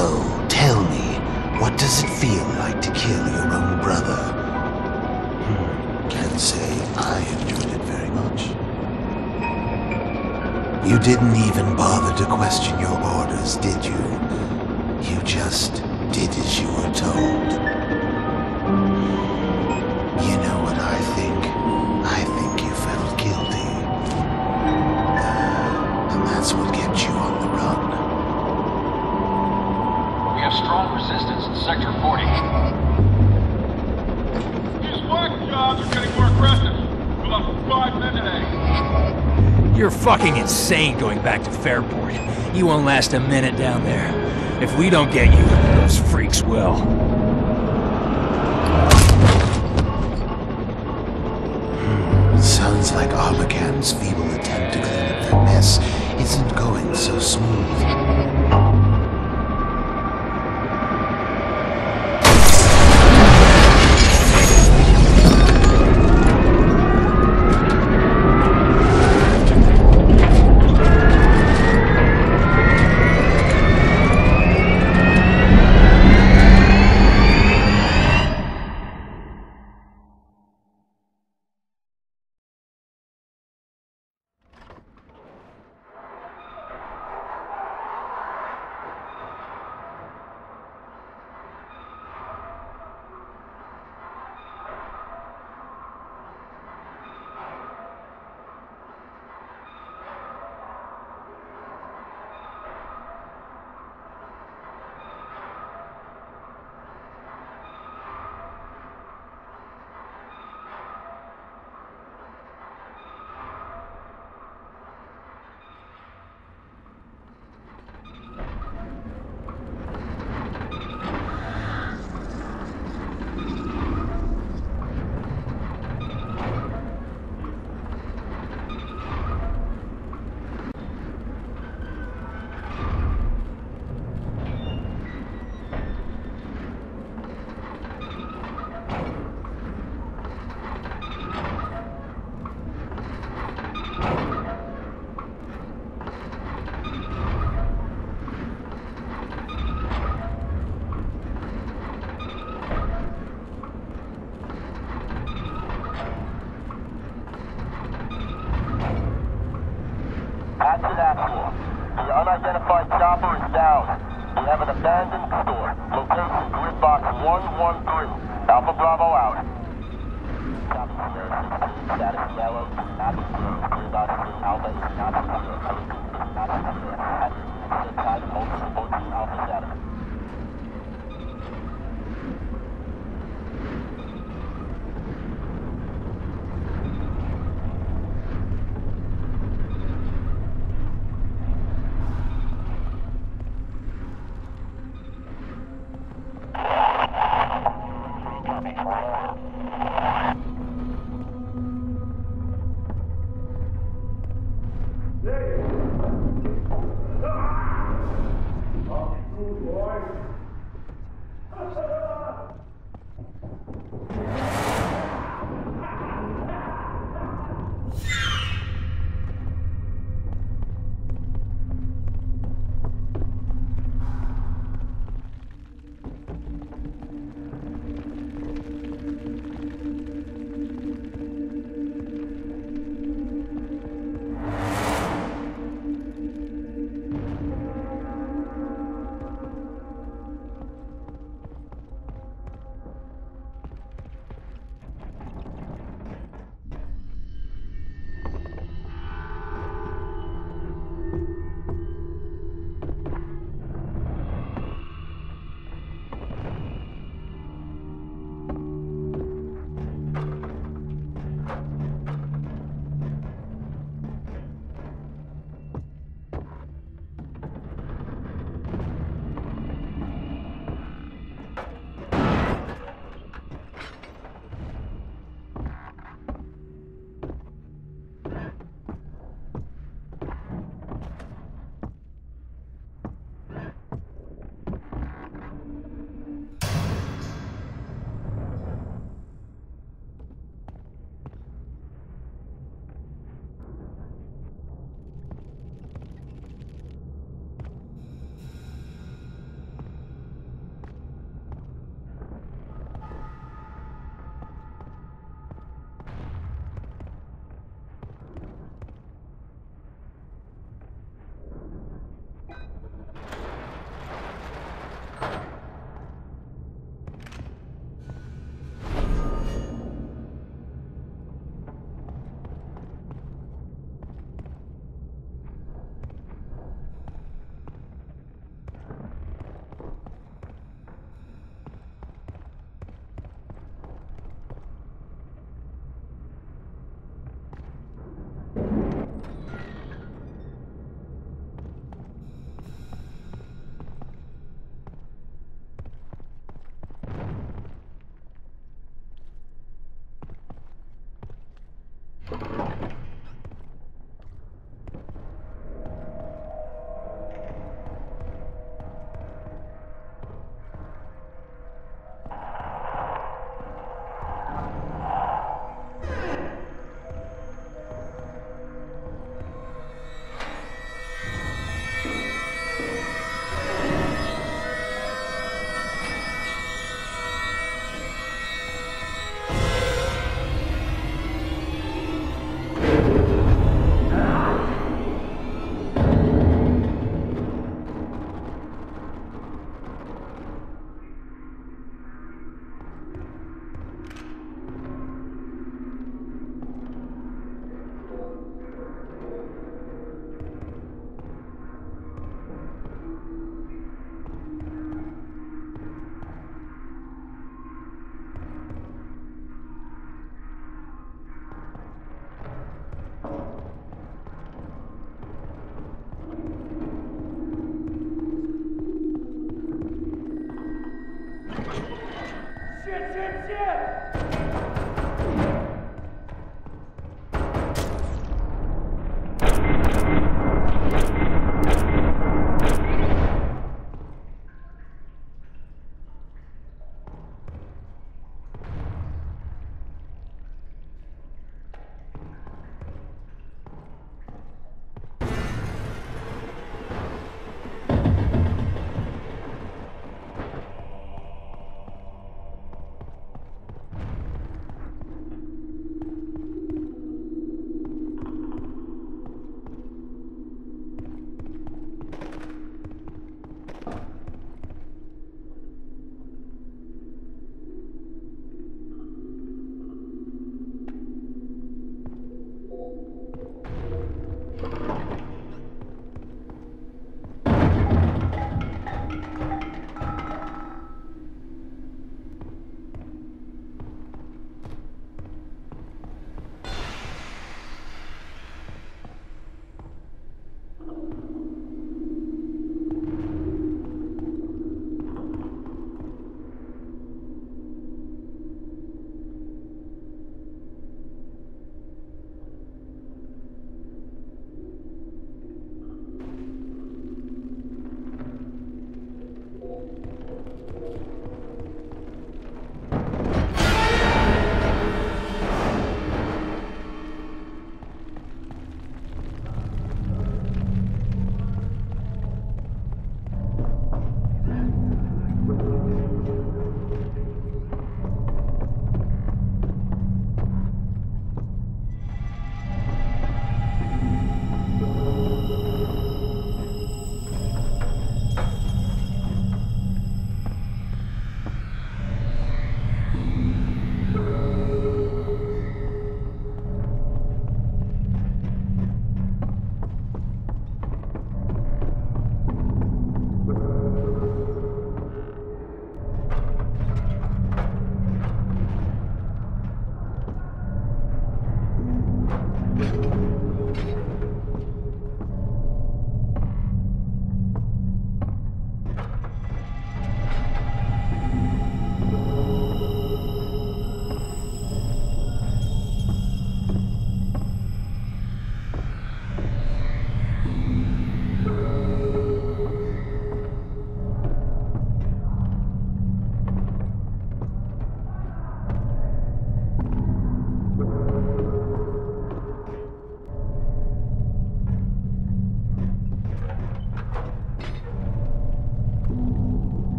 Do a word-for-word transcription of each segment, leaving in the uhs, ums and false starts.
So, tell me, what does it feel like to kill your own brother? Hmm, can't say I enjoyed it very much. You didn't even bother to question your orders, did you? You just did as you were told. You know what I think? I think you felt guilty. Uh, and that's what kept you on the run. We have strong resistance in Sector forty. These work jobs are getting more aggressive. We lost five men today. You're fucking insane going back to Fairport. You won't last a minute down there. If we don't get you, those freaks will. Hmm. Sounds like Arlecan's feeble attempt to clean up their mess isn't going so smooth. The unidentified chopper is down. We have an abandoned store. Location grid box one one three. Alpha Bravo out. Copy, sir. Status yellow. Not secure. Grid box three. Alpha is not secure. Not secure. Grid box multiple fourteen Alpha status.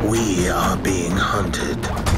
We are being hunted.